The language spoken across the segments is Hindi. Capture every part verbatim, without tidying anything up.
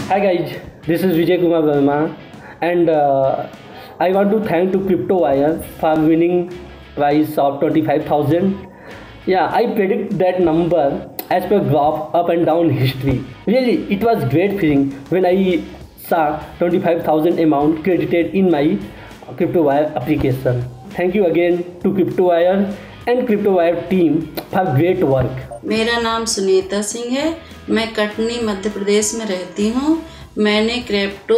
Hi guys, this is Vijay Kumar Verma, and uh, I want to thank to CryptoWire for winning prize of twenty-five thousand. Yeah, I predict that number as per graph up and down history. Really, it was great feeling when I saw twenty-five thousand amount credited in my CryptoWire application. Thank you again to CryptoWire and CryptoWire team for great work. मेरा नाम सुनीता सिंह है। मैं कटनी मध्य प्रदेश में रहती हूँ। मैंने क्रिप्टो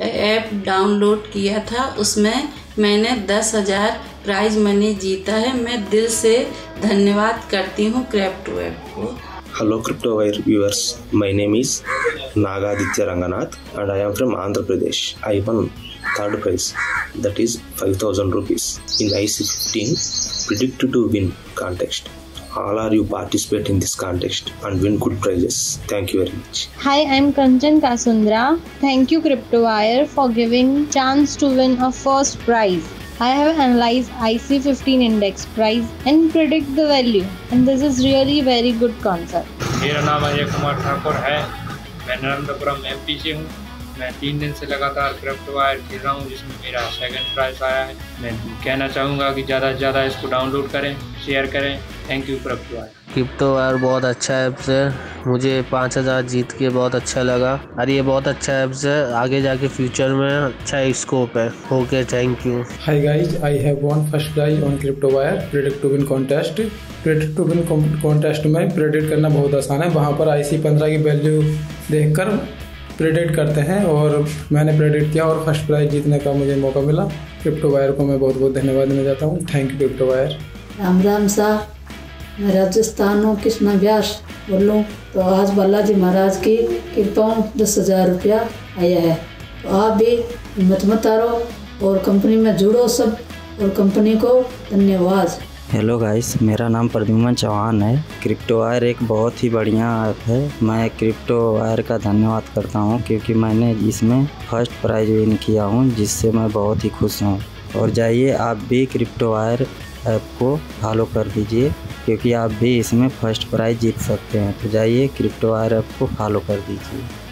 ऐप डाउनलोड किया था, उसमें मैंने दस हज़ार प्राइज मनी जीता है। मैं दिल से धन्यवाद करती हूँ क्रिप्टो ऐप को। Hello CryptoWire viewers, my name is Nagaditya Ranganath and I am from Andhra Pradesh. I won third prize, that is five thousand rupees in I C fifteen predicted to win contest. All are you participate in this contest and win good prizes. Thank you very much. Hi, I'm Kanchan Kasundra. Thank you CryptoWire for giving chance to win a first prize. I have analyzed I C fifteen index price and predict the value, and this is really very good concept. मेरा नाम अजय कुमार ठाकुर है। मैं नर्मदापुरम एम पी से हूँ। मैं तीन दिन से लगातार CryptoWire खेल रहा हूँ, जिसमें मेरा सेकंड प्राइज आया है। मैं कहना चाहूँगा कि ज़्यादा से ज़्यादा इसको डाउनलोड करें, शेयर करें। Thank you CryptoWire। CryptoWire बहुत अच्छा ऐप्स है। मुझे पाँच हज़ार जीत के बहुत अच्छा लगा और ये बहुत अच्छा ऐप्स है। आगे जाके फ्यूचर में अच्छा स्कोप है। Okay, thank you. Hi guys, I have won first prize on CryptoWire predict to win contest. Predict to win contest में प्रेडिक्ट करना बहुत आसान है। वहाँ पर आई सी पंद्रह की वैल्यू देखकर प्रेडिक्ट करते हैं और मैंने प्रेडिक्ट किया और फर्स्ट प्राइज जीतने का मुझे मौका मिला। CryptoWire को मैं बहुत बहुत धन्यवाद देना चाहता हूँ। Thank you CryptoWire। Ram Ram साहब, मैं राजस्थान हूँ, कृष्णा व्यास बोलूँ। तो आज बालाजी महाराज की कृपा दस हज़ार रुपया आया है। तो आप भी हिम्मत मत हारो और कंपनी में जुड़ो सब, और कंपनी को धन्यवाद। हेलो गाइस, मेरा नाम प्रद्युमन चौहान है। CryptoWire एक बहुत ही बढ़िया ऐप है। मैं CryptoWire का धन्यवाद करता हूँ क्योंकि मैंने इसमें फर्स्ट प्राइज विन किया हूँ, जिससे मैं बहुत ही खुश हूँ। और जाइए आप भी CryptoWire ऐप को फॉलो कर दीजिए क्योंकि आप भी इसमें फर्स्ट प्राइज जीत सकते हैं। तो जाइए CryptoWire ऐप को फॉलो कर दीजिए।